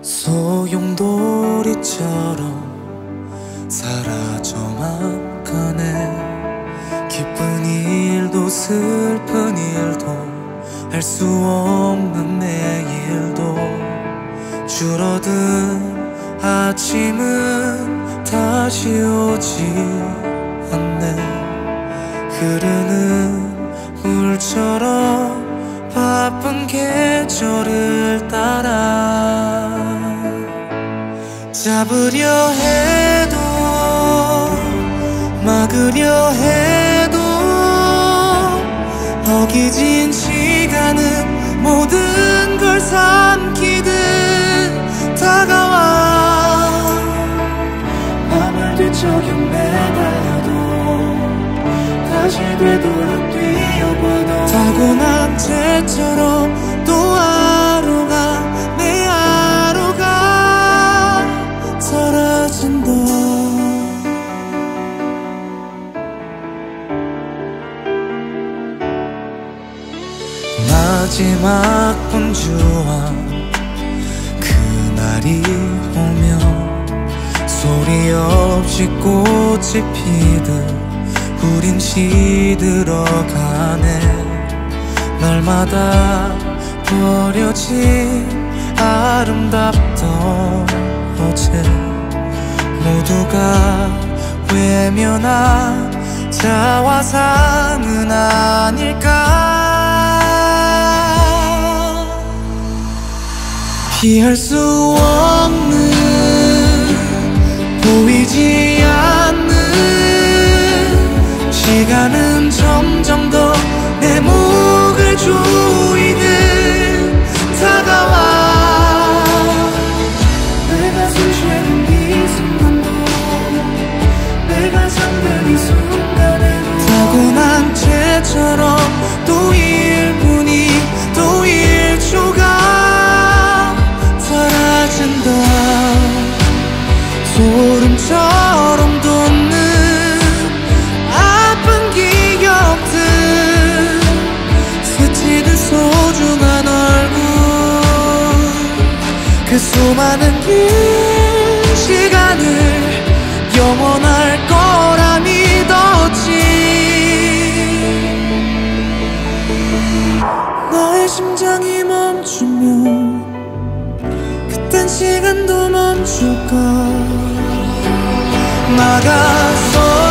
소용돌이처럼 사라져만 가네. 기쁜 일도 슬픈 일도 알 수 없는 내일도 줄어든 아침은 다시 오지 않네. 흐르는 물처럼 바쁜 계절을 따라 잡으려 해도 막으려 해도 어기진 시간은 모든 걸 삼키듯 다가와. 맘을 뒤척여 매달려도 다시 되돌아 뛰어봐도 타고난 채처럼 또 하루가 내 하루가 사라진다. 마지막 분주한 그날이 오면 소리 없이 꽃이 피듯 우린 시들어가네. 날마다 버려진 아름답던 어제 모두가 외면한 자화상은 아닐까. 피할 수 없는 보이지 않는 시간은 점점 더 내 목을 조이듯 다가와. 내가 숨 쉬는 이 순간도 내가 잠든 이 순간에도 타고난 채처럼 또 1분이 또 1초가 사라진다. 소름처럼 돋는 아픈 기억들 스치듯 소중한 얼굴 그 수많은 긴 시간을 영원할 거라 믿었지. 나의 심장이 멈추면 그땐 시간도 멈출까. 나가서